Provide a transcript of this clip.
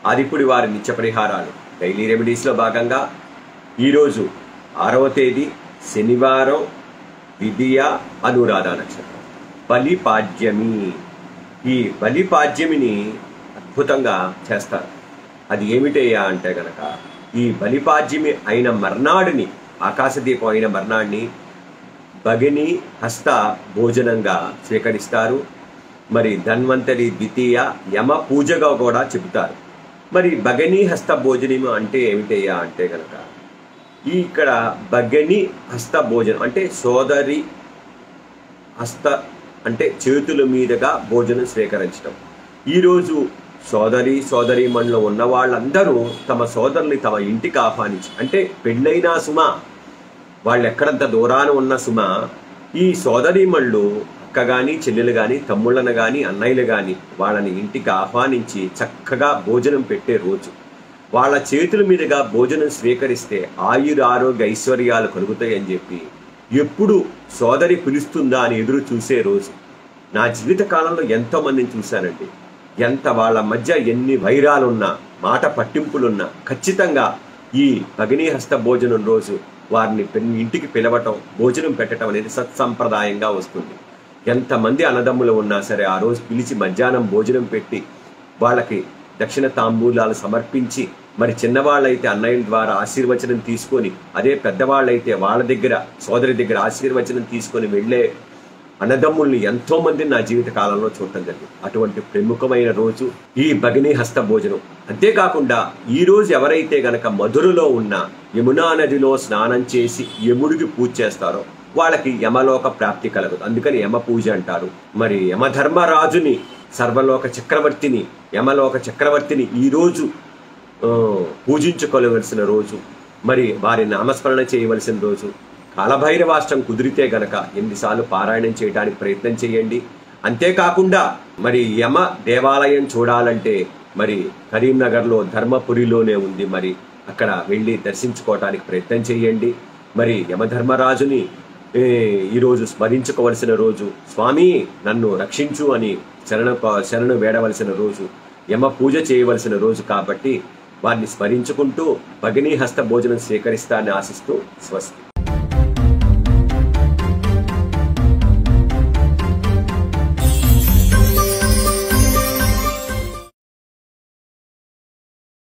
ఆదిపుడి వారి నిత్య పరిహారాలు డైలీ రెమెడీస్లో భాగంగా ఈరోజు 6వ తేదీ శనివారం విధియ అనురాధ నక్షత్రం బలిపాడ్యమి. ఈ బలిపాడ్యమిని అద్భుతంగా చేస్తారు. అది ఏమిటయ్యా అంటే గనక ఈ బలిపాడ్యమి అయిన మర్నాడిని, ఆకాశదీపం అయిన మర్నాడిని భగిని హస్త భోజనంగా స్వీకరిస్తారు. మరి ధన్వంతరి ద్వితీయ యమ పూజగా కూడా చెబుతారు. మరి భగిని హస్త భోజనం అంటే ఏమిటయ్యా అంటే కనుక ఇక్కడ భగిని హస్త భోజనం అంటే సోదరి హస్త అంటే చేతుల మీదుగా భోజనం స్వీకరించడం. ఈరోజు సోదరీమణులు ఉన్న వాళ్ళందరూ తమ సోదరుని తమ ఇంటికి ఆహ్వానించి, అంటే పెళ్ళైనా సుమ, వాళ్ళు ఎక్కడంత దూరాన ఉన్న సుమ, ఈ సోదరీమణులు అక్క కానీ చెల్లెలు కానీ తమ్ముళ్ళను కానీ అన్నయ్యలు కానీ వాళ్ళని ఇంటికి ఆహ్వానించి చక్కగా భోజనం పెట్టే రోజు. వాళ్ళ చేతుల మీదుగా భోజనం స్వీకరిస్తే ఆయురారోగ్య ఐశ్వర్యాలు కలుగుతాయని చెప్పి ఎప్పుడు సోదరి పిలుస్తుందా అని ఎదురు చూసే రోజు. నా జీవిత కాలంలో ఎంతో మందిని చూశానండి. ఎంత వాళ్ళ మధ్య ఎన్ని వైరాలున్నా, మాట పట్టింపులున్నా ఖచ్చితంగా ఈ భగిని హస్త భోజనం రోజు వారిని ఇంటికి పిలవటం, భోజనం పెట్టడం అనేది సత్సంప్రదాయంగా వస్తుంది. ఎంతమంది అన్నదమ్ములు ఉన్నా సరే ఆ రోజు పిలిచి మధ్యాహ్నం భోజనం పెట్టి వాళ్ళకి దక్షిణ తాంబూలాలు సమర్పించి, మరి చిన్నవాళ్ళైతే అన్నయ్యల ద్వారా ఆశీర్వచనం తీసుకొని, అదే పెద్దవాళ్ళైతే వాళ్ళ దగ్గర సోదరి దగ్గర ఆశీర్వచనం తీసుకొని వెళ్ళే అన్నదమ్ముల్ని ఎంతో మందిని నా జీవిత కాలంలో చూడటం జరిగింది. అటువంటి ప్రముఖమైన రోజు ఈ భగిని హస్త భోజనం. అంతేకాకుండా ఈ రోజు ఎవరైతే గనక మధురలో ఉన్న యమునా నదిలో స్నానం చేసి యముడికి పూజ చేస్తారో వాళ్ళకి యమలోక ప్రాప్తి కలగదు. అందుకని యమ పూజ అంటారు. మరి యమధర్మరాజుని, సర్వలోక చక్రవర్తిని, యమలోక చక్రవర్తిని ఈరోజు పూజించుకోవలసిన రోజు. మరి వారి నామస్మరణ చేయవలసిన రోజు. కాలభైరవాష్టం కుదిరితే గనక 8 సార్లు పారాయణం చేయడానికి ప్రయత్నం చేయండి. అంతేకాకుండా మరి యమ దేవాలయం చూడాలంటే మరి కరీంనగర్లో ధర్మపురిలోనే ఉంది. మరి అక్కడ వెళ్ళి దర్శించుకోవటానికి ప్రయత్నం చేయండి. మరి యమధర్మరాజుని ఈరోజు స్మరించుకోవలసిన రోజు. స్వామి నన్ను రక్షించు అని శరణు వేడవలసిన రోజు. యమ పూజ చేయవలసిన రోజు కాబట్టి వారిని స్మరించుకుంటూ భగిని హస్త భోజనం స్వీకరిస్తానని ఆశిస్తూ స్వస్తి.